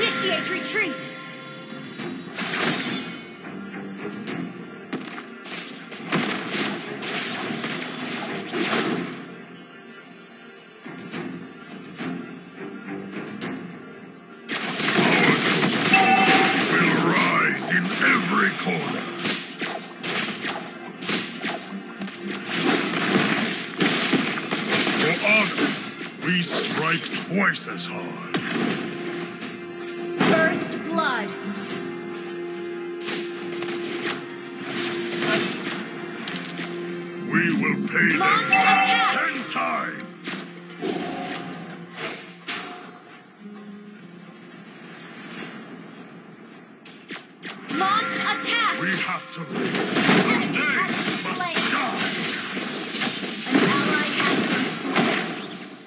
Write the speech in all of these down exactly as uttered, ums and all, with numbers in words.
Initiate retreat! Will rise in every corner. For honor, we strike twice as hard. First blood. We will pay Launch them attack! ten times. Launch attack! We have to live. Enemy Someday has been we must slain. die. An ally has been slain.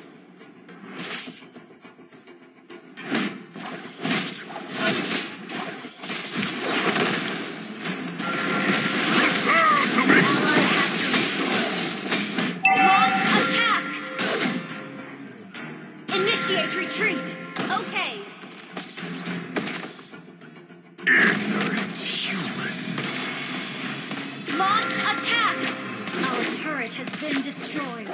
Prepare to be Ally has been slain. Launch attack! Initiate retreat! Okay. ignorant humans. Launch attack! Our turret has been destroyed.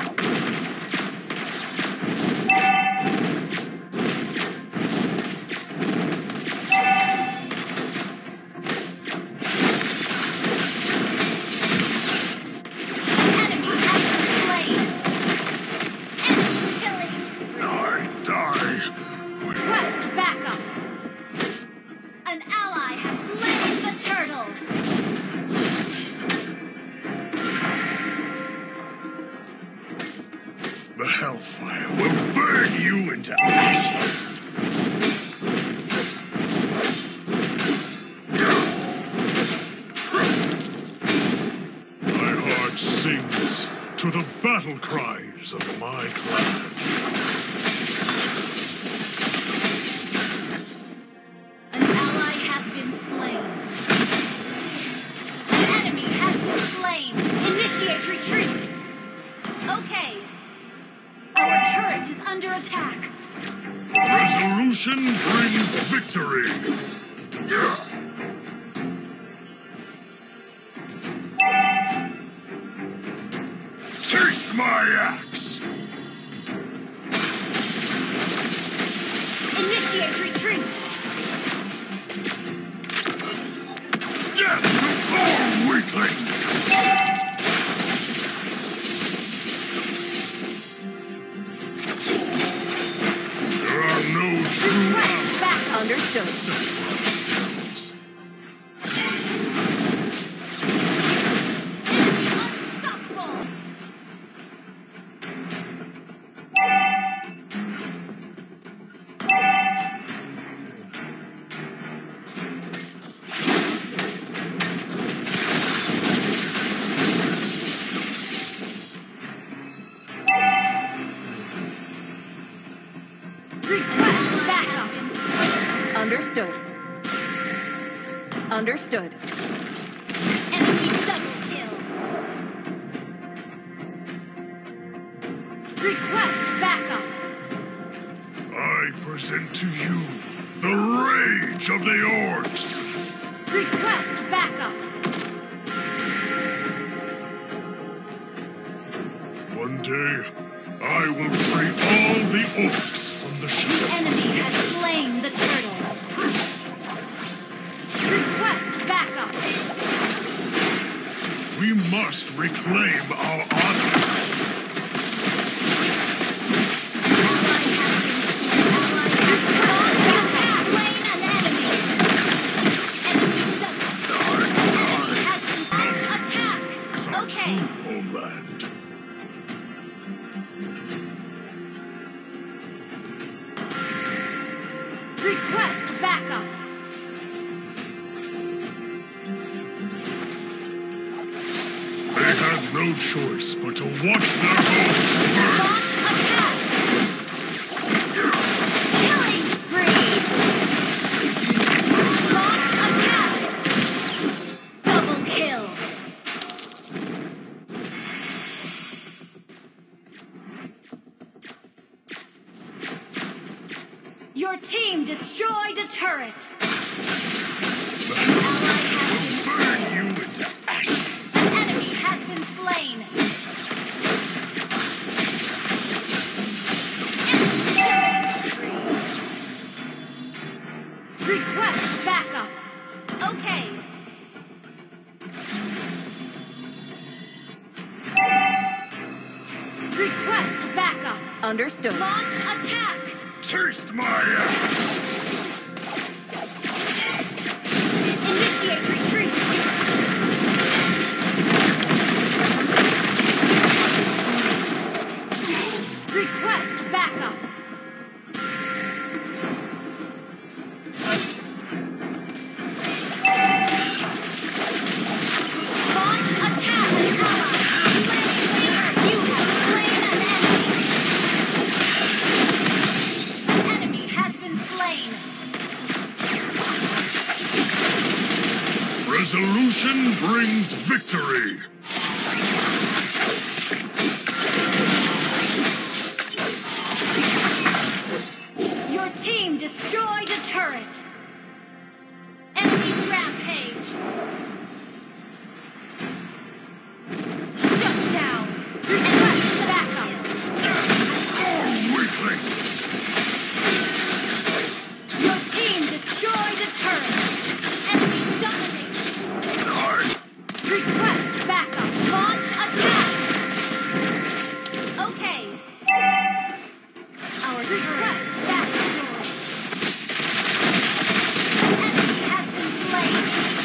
An enemy has been slain. Enemy killing. I die with Request backup. An ally has slain the turtle. the hellfire will burn you into ashes. My heart sings to the battle cries of my clan. An ally has been slain. An enemy has been slain. Initiate retreat. Okay. Our turret is under attack. Resolution brings victory. Taste my axe. Initiate retreat. Death to all weaklings. There are no true Request back. Understood. ourselves. Unstoppable. Request backup. Understood. Understood. Enemy double kill. Request backup. I present to you the rage of the orcs. Request backup. One day, I will free all the orcs from the The ship. enemy has slain the turtle. Request backup. We must reclaim our honor. Ally has slain an enemy. Enemy double. Enemy has been launched attack. Is our Okay. true homeland. Request backup. They had no choice but to watch their homes burn. Launch attack. Killing spree. Launch attack. Double kill. Your team destroyed a turret. Burn you into ashes. An enemy has been slain. Request backup. Okay. Request backup. Understood. Launch attack. Taste my ass. Initiate retreat. Request backup. Launch attack. You have slain an enemy. An enemy has been slain. Resolution brings victory. Your team destroyed a turret. Enemy rampage. Shut down. Request backup. All weaklings. Your team destroyed a turret. Enemy dominated. Die. Request backup. Launch attack. Okay. Our request backstory. Enemy has been slain.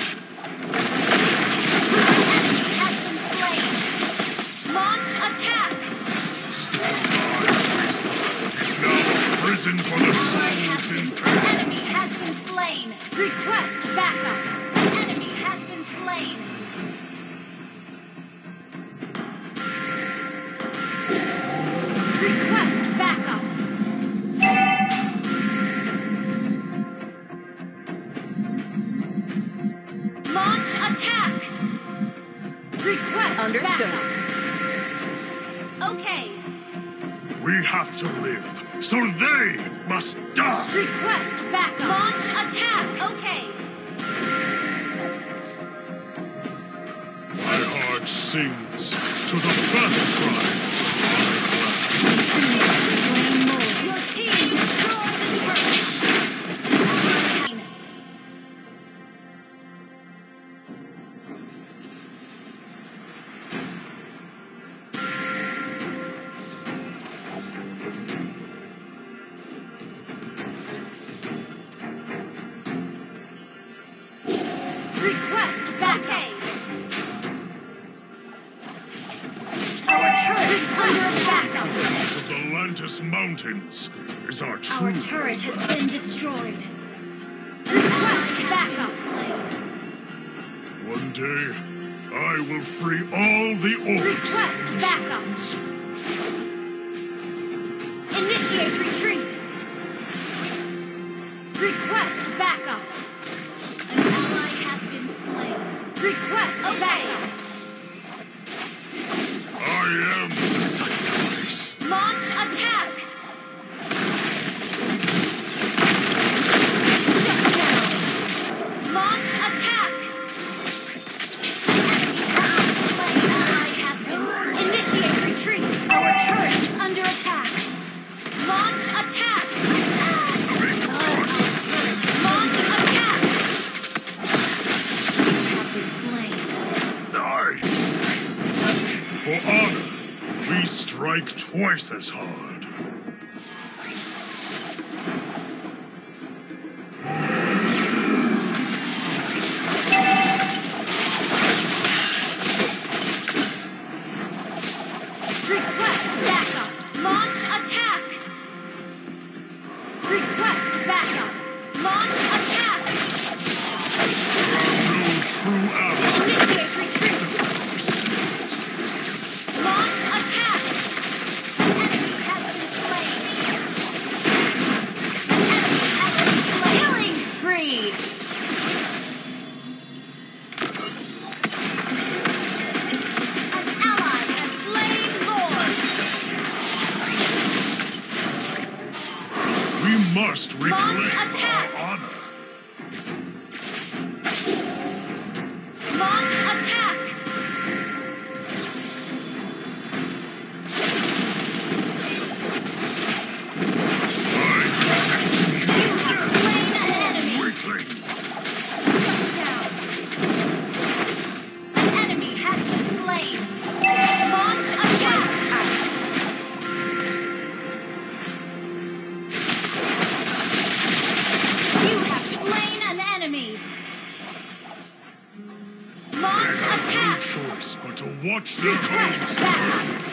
Enemy has been slain. Launch attack. It's now a prison for the souls in pain. Enemy has been slain. Request backup. Enemy has been slain. Request backup. Launch attack. Request Understood. backup. Okay. We have to live, so they must die. Request backup. Launch attack. Okay. My heart sings to the battle cry. Your team destroyed the turret. Request backup. Our turret is under attack. The Galantis Mountains is our true. Our turret has been destroyed. Request backup. One day, I will free all the orcs. Request backup. Initiate retreat. Request backup. An ally has been slain. Request backup. I am the sacrifice. Launch attack. Shut down. Launch attack. Ally has been slain. Initiate retreat. Our turret is under attack. Launch attack. Launch attack. Have been slain. Die. For honor, we strike twice as hard. Request backup. Launch attack. Request backup. Launch attack. No true ally. Initiate retreat. Launch attack. Enemy has been slain. Enemy has been slain. Killing spree. An ally has slain Lord. We must reclaim attack. our honor. Launch attack! I present to you You have slain an enemy! weaklings. Down. An enemy has been slain. Launch attack! You have slain an enemy. Launch They have no attack! choice but to watch their Request homes back. burn.